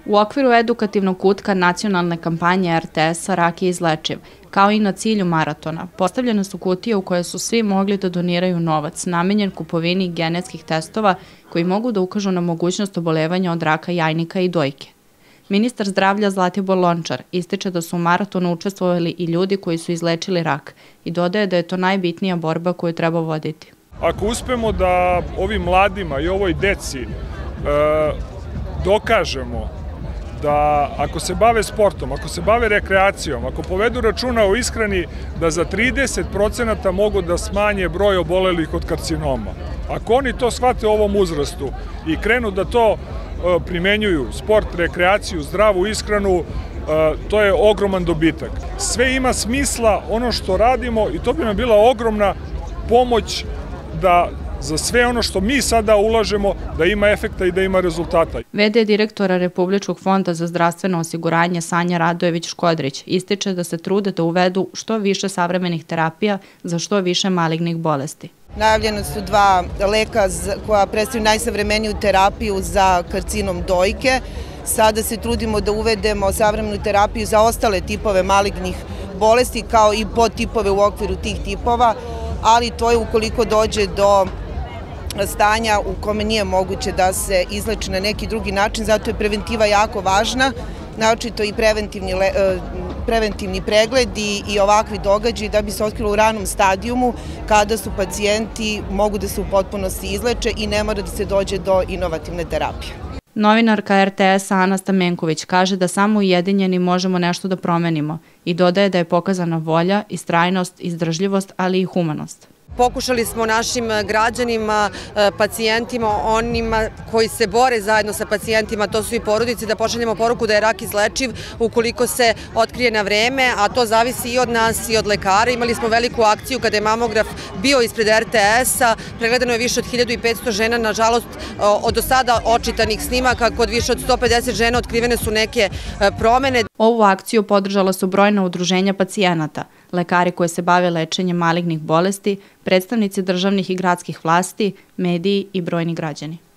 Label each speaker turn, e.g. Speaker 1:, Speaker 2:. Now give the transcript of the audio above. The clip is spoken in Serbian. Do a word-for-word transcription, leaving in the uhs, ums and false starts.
Speaker 1: U okviru edukativnog kutka nacionalne kampanje er te es-a Rak je izlečiv, kao i na cilju maratona, postavljene su kutije u koje su svi mogli da doniraju novac namenjen kupovini genetskih testova koji mogu da ukažu na mogućnost obolevanja od raka jajnika i dojke. Ministar zdravlja Zlatibor Lončar ističe da su u maratonu učestvovali i ljudi koji su izlečili rak i dodaje da je to najbitnija borba koju treba voditi.
Speaker 2: Ako uspemo da ovim mladima i ovoj deci e, dokažemo da ako se bave sportom, ako se bave rekreacijom, ako povedu računa o ishrani, da za trideset procenata mogu da smanje broj obolelih od karcinoma. Ako oni to shvate u ovom uzrastu i krenu da to primenjuju, sport, rekreaciju, zdravu ishranu, to je ogroman dobitak. Sve ima smisla ono što radimo i to bi nam bila ogromna pomoć da za sve ono što mi sada ulažemo da ima efekta i da ima rezultata.
Speaker 1: ve de direktora Republičkog fonda za zdravstveno osiguranje Sanja Radojević-Škodrić ističe da se trude da uvedu što više savremenih terapija za što više malignih bolesti.
Speaker 3: Najavljena su dva leka koja predstavljaju najsavremeniju terapiju za karcinom dojke. Sada se trudimo da uvedemo savremenu terapiju za ostale tipove malignih bolesti kao i podtipove u okviru tih tipova, ali to je ukoliko dođe do stanja u kome nije moguće da se izleči na neki drugi način, zato je preventiva jako važna, naročito i preventivni, preventivni pregledi i ovakvi događaji da bi se otkrilo u ranom stadijumu kada su pacijenti mogu da se u potpunosti izleče i ne mora da se dođe do inovativne terapije.
Speaker 1: Novinarka er te es-a Ana Stamenković kaže da samo ujedinjeni možemo nešto da promenimo i dodaje da je pokazana volja, istrajnost, izdržljivost, ali i humanost.
Speaker 4: Pokušali smo našim građanima, pacijentima, onima koji se bore zajedno sa pacijentima, to su i porodice, da pošaljemo poruku da je rak izlečiv ukoliko se otkrije na vreme, a to zavisi i od nas i od lekara. Imali smo veliku akciju kada je mamograf bio ispred er te es-a, pregledano je više od hiljadu petsto žena, nažalost od do sada očitanih snimaka, kod više od sto pedeset žena otkrivene su neke promene.
Speaker 1: Ovu akciju podržala su brojna udruženja pacijenata, lekari koji se bave lečenjem malignih bolesti, predstavnici državnih i gradskih vlasti, mediji i brojni građani.